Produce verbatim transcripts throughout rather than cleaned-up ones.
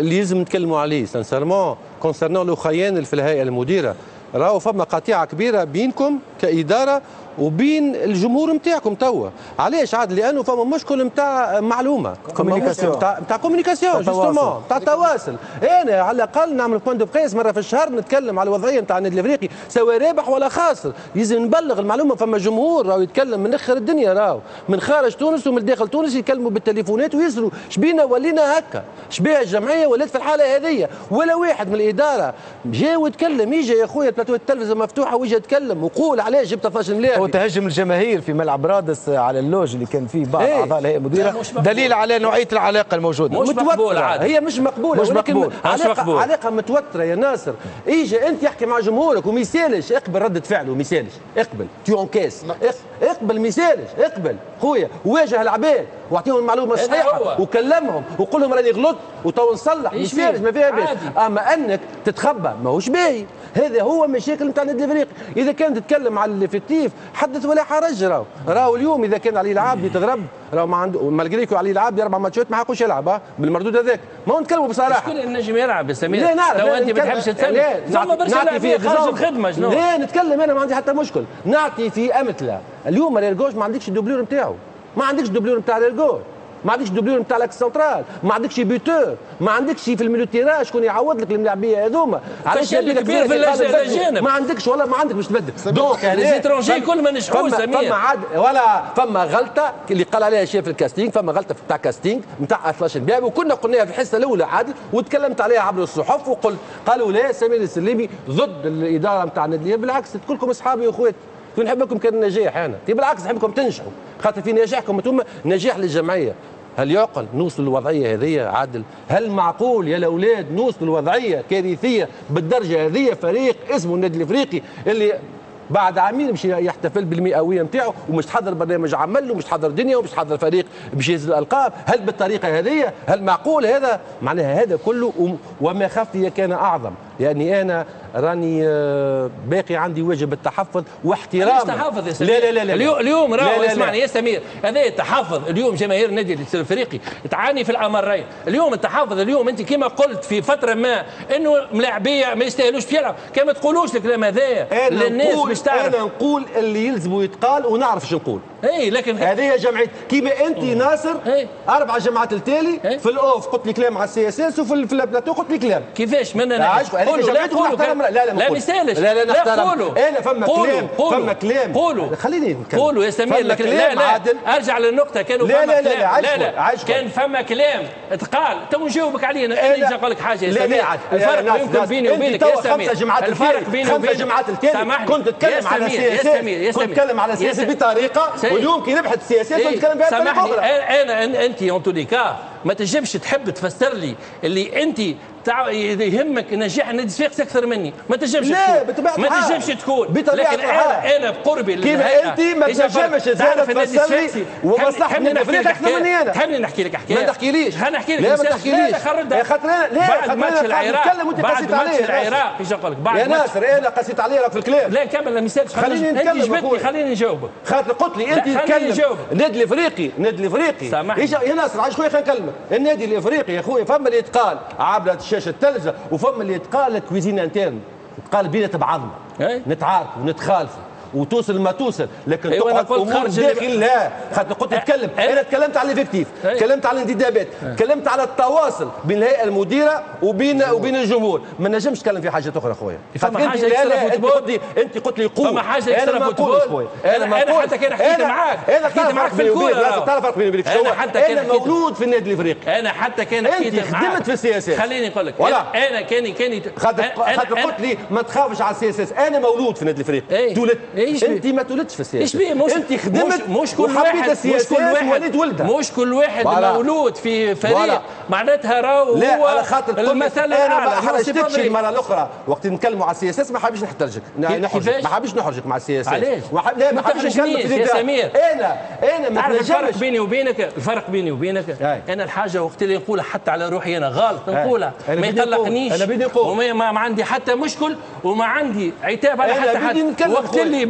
اللي لازم نتكلموا عليه سانسيرمون كونسيرنون لو خيان في الهيئه المديره، راهو فما قطيعه كبيره بينكم كاداره وبين الجمهور نتاعكم توا. علاش عاد؟ لانه فما مشكل نتاع معلومه كوميونيكاسيون نتاع كوميونيكاسيون جوستومون نتاع تواصل. انا على الاقل نعمل بوان دو بريس مره في الشهر نتكلم على الوضعيه نتاع النادي الافريقي سواء رابح ولا خاسر، لازم نبلغ المعلومه. فما جمهور راهو يتكلم من اخر الدنيا، راهو من خارج تونس ومن داخل تونس يتكلموا بالتليفونات ويسروا. شبينا ولينا هكا؟ شبيها الجمعيه ولات في الحاله هذه؟ ولا واحد من الاداره جا وتكلم؟ يجي يا خويا بلاتو التلفزه مفتوحه ويجي يتكلم وقول علاش جبت اثناش لاعب. وتهجم الجماهير في ملعب رادس على اللوج اللي كان فيه بعض اعضاء الهيئه المديره دليل على نوعيه العلاقه الموجوده. مش مقبول عاد. هي مش مقبوله، مش مقبول. علاقه علاقه متوتره يا ناصر. اجي انت يحكي مع جمهورك وما يسالش، اقبل ردة فعله وما يسالش، اقبل تي اون كاس، اقبل ما يسالش، اقبل خويا واجه العباد واعطيهم المعلومه الصحيحه وكلمهم وقول لهم راني غلطت وتو نصلح، ما يسالش ما فيها باس. اما انك تتخبى ماهوش باهي. هذا هو مشاكل نتاع النادي الافريقي. اذا كان تتكلم على الافكتيف حدث ولا حرج. راهو راهو اليوم اذا كان علي العابدي تضرب راهو ما عنده مالغريكو علي العابدي اربع ماتشات ما حقوش يلعب ها بالمردود هذاك. ما هو نتكلموا بصراحه. شكون النجم يلعب يا سمير؟ لا نعرف. لو انت ما تحبش تسلم ثم برشا لاعبين خارج الخدمه شنو؟ لا نتكلم انا ما عندي حتى مشكل. نعطي في امثله. اليوم ريرجوش ما عندكش الدوبلور نتاعو، ما عندكش الدوبلور نتاع ريرجوش، ما عندكش دوبلور نتاع لاكس سنترال، ما عندكش بيوتور، ما عندكش في الميليو تيرا شكون يعوض لك الملاعبيه هذوما. علاش كبير في الجانب؟ ما عندكش والله ما عندك باش تبدل. دونك لي زيترونجي كل ما نجحوش سمير. فما عاد ولا فما غلطه اللي قال عليها شيف الكاستينغ، فما غلطه تاع كاستينغ نتاع اثناش بيابي وكنا قلناها في الحصه الاولى عادل وتكلمت عليها عبر الصحف وقلت قالوا لا سمير السليمي ضد الاداره نتاع النادي. بالعكس كلكم اصحابي واخواتي ونحبكم كان نجاح. انا بالعكس نحبكم تنجحوا خاطر في نجاحكم انتم نجاح للجمعيه. هل يعقل نوصل للوضعيه هذه عادل؟ هل معقول يا الاولاد نوصل لوضعيه كارثيه بالدرجه هذه؟ فريق اسمه النادي الافريقي اللي بعد عامين باش يحتفل بالمئويه نتاعو ومش تحضر برنامج عمل ومش تحضر دنيا ومش تحضر فريق باش يهز الالقاب. هل بالطريقه هذه؟ هل معقول هذا؟ معناها هذا كله وما خفي كان اعظم. يعني انا راني باقي عندي واجب التحفظ واحترام. تحفظ يا سمير. لا لا لا, لا. اليوم راهو اسمعني يا سمير، هذا التحفظ اليوم جماهير النادي الافريقي تعاني في الامرين. اليوم التحفظ اليوم انت كما قلت في فتره ما انه ملاعبيه ما يستاهلوش باش يلعب، كما ما تقولوش الكلام هذايا للناس باش تعرف. انا نقول اللي يلزموا يتقال ونعرف شو نقول. اي لكن هذه جمعيه كيما انت ناصر اي. اربع جماعات التالي اي. في الاوف قلت لي كلام على السي اس اس وفي البلاتو قلت لي كلام. كيفاش من انا قولوا لا قولوا لا لا لا ما يسالش. لا لا لا قولوا انا فما كلام فما كلام قولوا خليني نتكلم. قولوا يا سمير لكن لا لا عادل. ارجع للنقطه كانوا لا فما لا كلام لا لا لا, لا. كان فما كلام تقال تو نجاوبك عليه. انا نجي نقول لك حاجه يا سمير. الفرق يمكن بيني وبينك يا سمير الفرق بيني وبينك جماعات التالي كنت تتكلم على السياسه كنت تتكلم على السياسه بطريقه واليوم كي نبحث السياسات كنت نتكلم بها بطريقه اخرى. انا انت اون تو كا ما تجيبش تحب تفسر لي اللي انت تع... يهمك نجاح النادي الصفاقسي اكثر مني. ما تجمش لا تكون ما تجمش تكون لكن انا انا بقربي كيف انت ما تجمش تفسر لي ومصلحه النادي الافريقي اكثر مني انا. تحبني نحكي لك حكايه؟ ما تحكيليش. نحكي لك لا ما تحكيليش خاطر خاطر لا بعد ماتش العراق نتكلم وانت قسيت عليه. بعد ماتش العراق ايش نقول لك بعد يا ناصر انا قسيت عليه في الكلام. لا كمل ما يسالش. خليني نتكلم جبتني خليني نجاوبك خاطر قلت لي انت تتكلم النادي الافريقي النادي الافريقي يا ناصر عايش خويا خلينا نكلمك. النادي الافريقي يا خويا فما اللي يتقال عبر شاشه التلفزه وفما اللي يتقال كويزين انترن يتقال بينات بعضنا نتعاركوا ونتخالفوا وتوصل ما توصل لكن أيوة تقعد امور داخل لا خاطر قلت نتكلم انا تكلمت على الافكتيف تكلمت على الانتدابات تكلمت على التواصل بين الهيئه المديره وبين وبين الجمهور. ما نجمش نتكلم في حاجه اخرى خويا. فما حاجه لا لا انت قلت لي انت قلت لي قوه. فما حاجه انا ما نقولش خويا. انا ما انا حتى كان حكيت معاك انا حكيت معاك في الكوره. تعرف فرق بيني وبينك شنو؟ انا حتى كان انا مولود في النادي الافريقي. انا حتى كان حكيت معاك انت خدمت في السياسات. خليني نقول لك انا كاني كاني خاطر خاطر قلت لي ما تخافش على السياسات. انا مولود في النادي الافريقي تولدت انت ما تولدتش في السياسه. مش انت خدمت مش كل واحد مش كل واحد مش كل واحد مولود في فريق معناتها راهو هو على خاطر المثل انا ما الاعلى. حرجتكش المره الاخرى وقت نتكلموا على السياسات ما حابش نحترجك نحرجك ما حابش نحرجك مع السياسات. علاش؟ لا ما حابش نتكلم في يا سمير. انا انا ما تعرف الفرق بيني وبينك الفرق بيني وبينك انا الحاجه وقت اللي نقولها حتى على روحي انا غلط نقولها ما يقلقنيش انا بدي نقول وما ما عندي حتى مشكل وما عندي عتاب على حتى حد. وقت اللي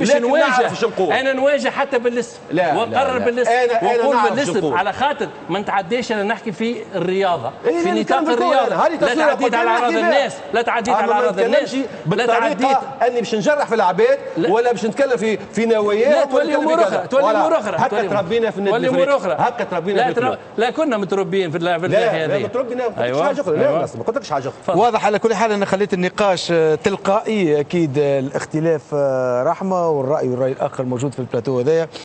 باش نواجه، انا نواجه حتى بالاسم وقرر بالاسم وقول بالاسم على خاطر ما نتعداش. انا نحكي في الرياضه في نطاق الرياضه، لا تعديت على اعراض الناس، لا تعديت على اعراض الناس، لا تعديت اني باش نجرح في العباد ولا باش نتكلم في في نواياهم. لا تولي امور اخرى، تولي امور اخرى، هكا تربينا في النادي الافريقي، هكا تربينا في لا, لا كنا متربيين في الناحيه هذه. لا متربيين، ما قلتلكش حاجه اخرى، لا ما قلتلكش حاجه اخرى. واضح على كل حال انا خليت النقاش تلقائي، اكيد الاختلاف رحمه والراي والراي الاخر موجود في البلاتو هذايا.